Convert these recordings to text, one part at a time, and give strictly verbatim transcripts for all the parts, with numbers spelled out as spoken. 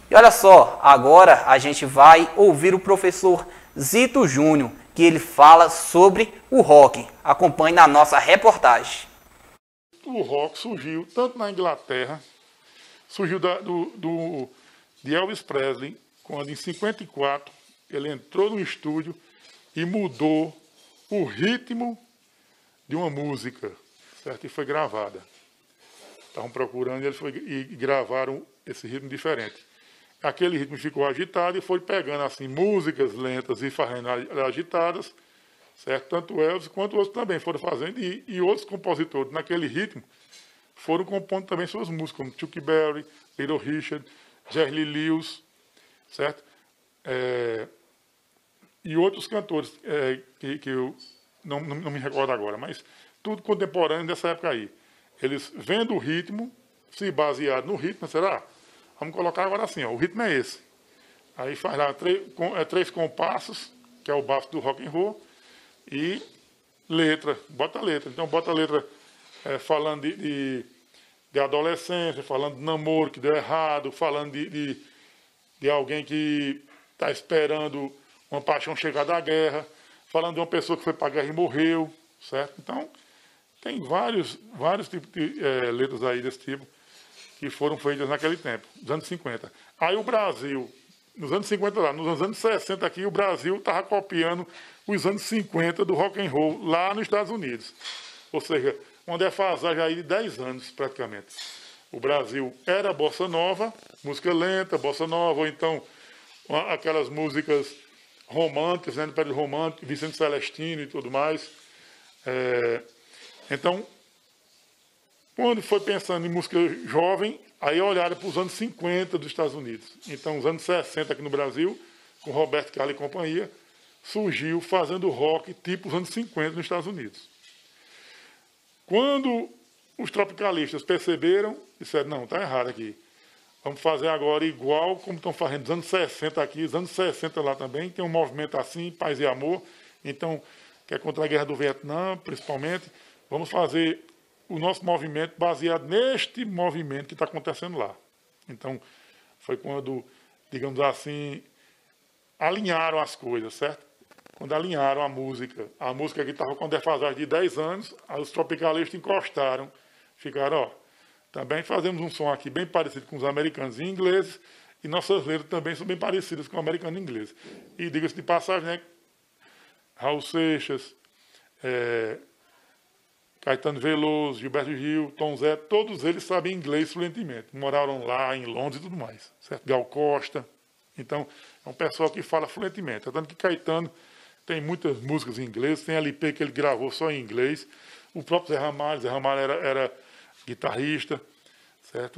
E olha só, agora a gente vai ouvir o professor Zito Júnior, que ele fala sobre o rock. Acompanhe na nossa reportagem. O rock surgiu tanto na Inglaterra, surgiu da, do, do, de Elvis Presley, quando em cinquenta e quatro ele entrou no estúdio e mudou o ritmo de uma música, certo? E foi gravada. Estavam procurando e, ele foi, e gravaram esse ritmo diferente. Aquele ritmo ficou agitado e foi pegando assim músicas lentas e fazendo agitadas, certo? Tanto Elvis quanto outros também foram fazendo, e, e outros compositores naquele ritmo foram compondo também suas músicas, como Chuck Berry, Little Richard, Jerry Lee Lewis, certo? É, e outros cantores é, que, que eu não, não, não me recordo agora, mas tudo contemporâneo dessa época aí. Eles vendo o ritmo, se basearam no ritmo, será? Vamos colocar agora assim, ó, o ritmo é esse. Aí faz lá três, com, é, três compassos, que é o básico do rock and roll, e letra, bota letra. Então bota letra é, falando de, de, de adolescência, falando de namoro que deu errado, falando de, de, de alguém que está esperando uma paixão chegar da guerra, falando de uma pessoa que foi para a guerra e morreu, certo? Então, tem vários, vários tipos de é, letras aí desse tipo que foram feitas naquele tempo, nos anos cinquenta. Aí o Brasil, nos anos cinquenta lá, nos anos sessenta aqui, o Brasil estava copiando os anos cinquenta do rock and roll lá nos Estados Unidos. Ou seja, uma defasagem aí de dez anos praticamente. O Brasil era bossa nova, música lenta, bossa nova, ou então uma, aquelas músicas românticas, né, do período romântico, Vicente Celestino e tudo mais. É, então, quando foi pensando em música jovem, aí olharam para os anos cinquenta dos Estados Unidos. Então, os anos sessenta aqui no Brasil, com Roberto Carlos e companhia, surgiu fazendo rock tipo os anos cinquenta nos Estados Unidos. Quando os tropicalistas perceberam, disseram, não, está errado aqui. Vamos fazer agora igual como estão fazendo nos anos sessenta aqui, os anos sessenta lá também, tem um movimento assim, paz e amor, então, que é contra a guerra do Vietnã, principalmente. Vamos fazer o nosso movimento baseado neste movimento que está acontecendo lá. Então, foi quando, digamos assim, alinharam as coisas, certo? Quando alinharam a música. A música que estava com defasagem de dez anos, os tropicalistas encostaram, ficaram, ó, também fazemos um som aqui bem parecido com os americanos e ingleses, e nossas letras também são bem parecidas com o americano e inglês. E diga-se de passagem, né? Raul Seixas, é, Caetano Veloso, Gilberto Gil, Tom Zé, todos eles sabem inglês fluentemente. Moraram lá em Londres e tudo mais. Certo? Gal Costa. Então, é um pessoal que fala fluentemente. Tanto que Caetano tem muitas músicas em inglês, tem L P que ele gravou só em inglês. O próprio Zé Ramalho, Zé Ramalho era, era guitarrista, certo?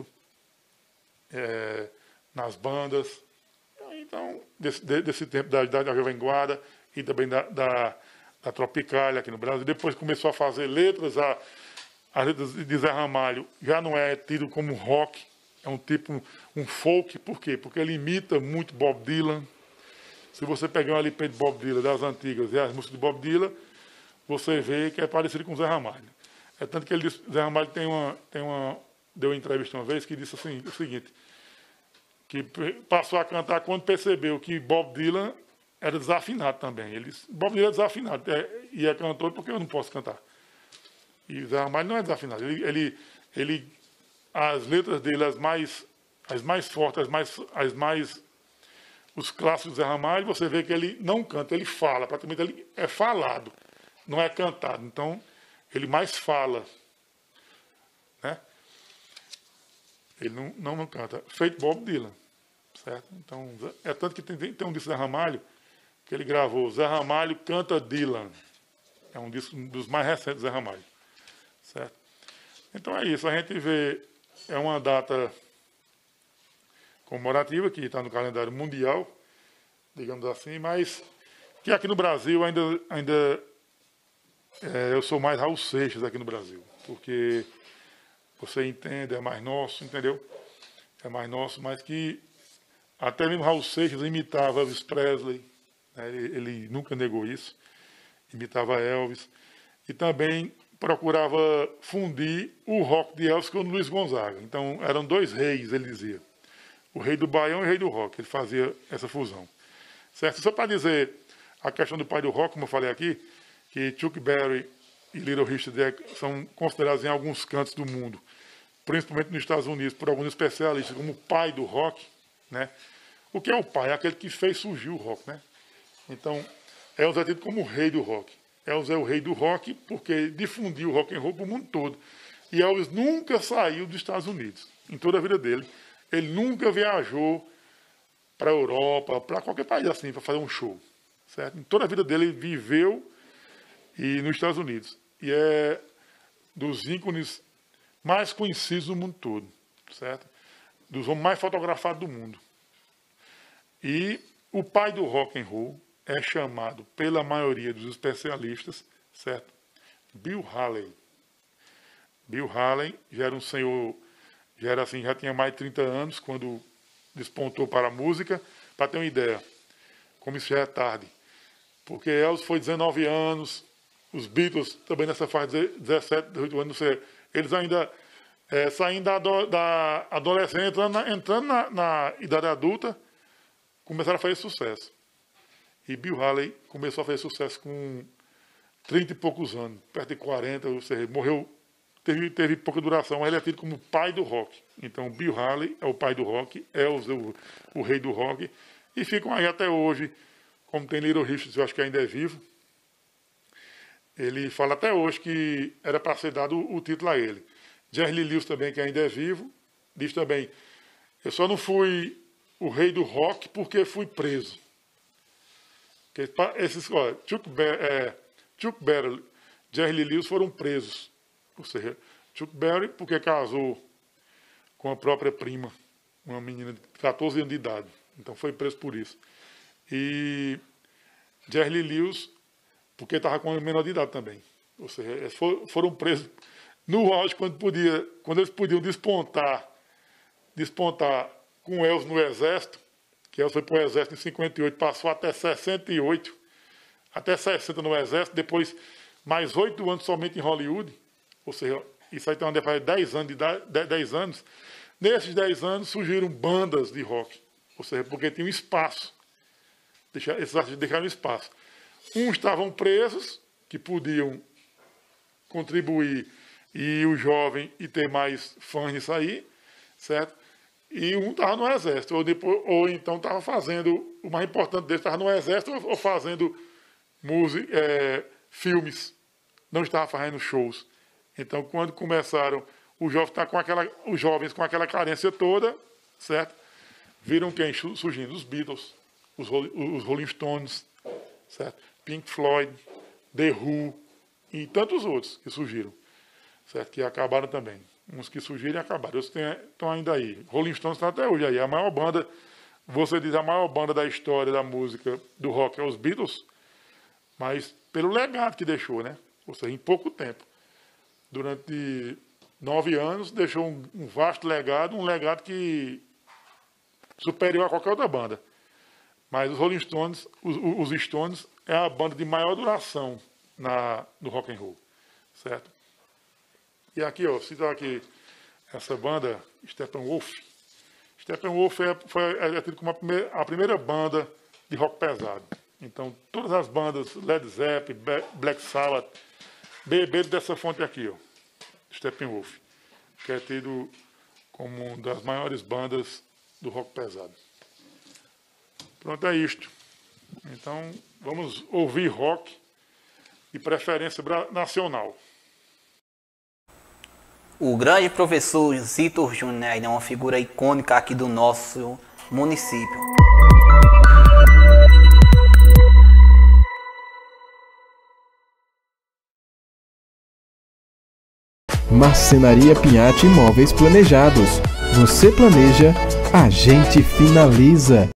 É, nas bandas. Então, desse, desse tempo da, da Jovem Guarda e também da, da da Tropicália aqui no Brasil. Depois começou a fazer letras, a, as letras de Zé Ramalho já não é tido como rock, é um tipo, um folk. Por quê? Porque ele imita muito Bob Dylan. Se você pegar um L P de Bob Dylan das antigas e as músicas de Bob Dylan, você vê que é parecido com Zé Ramalho. É tanto que ele disse, Zé Ramalho tem uma, tem uma, deu uma entrevista uma vez que disse assim, o seguinte, que passou a cantar quando percebeu que Bob Dylan era desafinado também. Ele, Bob Dylan é desafinado. É, e é cantor porque eu não posso cantar. E Zé Ramalho não é desafinado. Ele, ele, ele, as letras dele, as mais, as mais fortes, as mais, as mais... Os clássicos de Zé Ramalho, você vê que ele não canta, ele fala. Praticamente ele é falado, não é cantado. Então, ele mais fala. Né? Ele não, não, não canta. Feito Bob Dylan. Certo? Então, é tanto que tem, tem um disco de Zé Ramalho que ele gravou, Zé Ramalho canta Dylan. É um disco um dos mais recentes de Zé Ramalho. Certo? Então é isso, a gente vê, é uma data comemorativa que está no calendário mundial, digamos assim, mas que aqui no Brasil ainda, ainda é, eu sou mais Raul Seixas aqui no Brasil, porque você entende, é mais nosso, entendeu? É mais nosso, mas que até mesmo Raul Seixas imitava Elvis Presley, né? ele, ele nunca negou isso, imitava Elvis, e também procurava fundir o rock de Elvis com o Luiz Gonzaga. Então, eram dois reis, ele dizia. o rei do baião e o rei do rock. Ele fazia essa fusão. Certo? Só para dizer a questão do pai do rock, como eu falei aqui, que Chuck Berry e Little Richard são considerados em alguns cantos do mundo, principalmente nos Estados Unidos, por alguns especialistas, como o pai do rock, né? O que é o pai? É aquele que fez surgir o rock, né? Então, Elvis é tido como o rei do rock. Elvis é o rei do rock porque difundiu o rock and roll para o mundo todo. E Elvis nunca saiu dos Estados Unidos, em toda a vida dele. Ele nunca viajou para a Europa, para qualquer país assim, para fazer um show. Certo? Em toda a vida dele, ele viveu e nos Estados Unidos. E é dos ícones mais conhecidos do mundo todo. Certo? Dos homens mais fotografados do mundo. E o pai do rock and roll é chamado, pela maioria dos especialistas, certo? Bill Haley. Bill Haley já era um senhor, já era assim, já tinha mais de trinta anos quando despontou para a música. Para ter uma ideia, como isso já é tarde. Porque Elvis foi dezenove anos, os Beatles também nessa fase de dezessete, dezoito anos, não sei, eles ainda é, saindo da, da adolescência, entrando, na, entrando na, na idade adulta, começaram a fazer sucesso. E Bill Haley começou a fazer sucesso com trinta e poucos anos, perto de quarenta, ou seja, morreu, teve, teve pouca duração, mas ele é tido como o pai do rock. Então, Bill Haley é o pai do rock, Elvis é o, o rei do rock, e ficam aí até hoje, como tem Little Richard, eu acho que ainda é vivo. Ele fala até hoje que era para ser dado o, o título a ele. Jerry Lee Lewis também, que ainda é vivo, diz também, eu só não fui o rei do rock porque fui preso. Esses, olha, Chuck Berry, é, Chuck Berry, Jerry Lee Lewis foram presos. Ou seja, Chuck Berry porque casou com a própria prima, uma menina de catorze anos de idade. Então foi preso por isso. E Jerry Lee Lewis porque estava com a menor de idade também. Ou seja, eles foram presos no auge quando, podia, quando eles podiam despontar, despontar com Elvis no exército, que Elvis foi para o exército em cinquenta e oito, passou até sessenta e oito, até sessenta no exército, depois mais oito anos somente em Hollywood, ou seja, isso aí tem uma diferença de dez anos, de idade, dez anos. Nesses dez anos surgiram bandas de rock, ou seja, porque tinha um espaço, esses artistas deixaram espaço. Uns estavam presos, que podiam contribuir, e o jovem e ter mais fãs nisso aí, certo? E um estava no exército, ou, depois, ou então estava fazendo, o mais importante dele estava no exército ou, ou fazendo música, é, filmes, não estava fazendo shows. Então, quando começaram, o jovem tá com aquela, os jovens com aquela carência toda, certo? Viram quem surgindo? Os Beatles, os, os Rolling Stones, certo? Pink Floyd, The Who e tantos outros que surgiram, certo? Que acabaram também. Uns que surgiram e acabaram. Outros estão ainda aí. Rolling Stones está até hoje aí. A maior banda, você diz a maior banda da história da música do rock é os Beatles, mas pelo legado que deixou, né? Ou seja, em pouco tempo. Durante nove anos, deixou um, um vasto legado, um legado que superior a qualquer outra banda. Mas os Rolling Stones, os, os Stones, é a banda de maior duração na, no rock and roll, certo? E aqui, ó, cita aqui essa banda, Steppenwolf. Steppenwolf é, foi, é tido como a primeira, a primeira banda de rock pesado. Então, todas as bandas, Led Zeppelin, Black Sabbath, beberam dessa fonte aqui, ó, Steppenwolf, que é tido como uma das maiores bandas do rock pesado. Pronto, é isto. Então, vamos ouvir rock de preferência nacional. O grande professor Zito Júnior é uma figura icônica aqui do nosso município. Marcenaria Pinhatti Imóveis Planejados. Você planeja, a gente finaliza.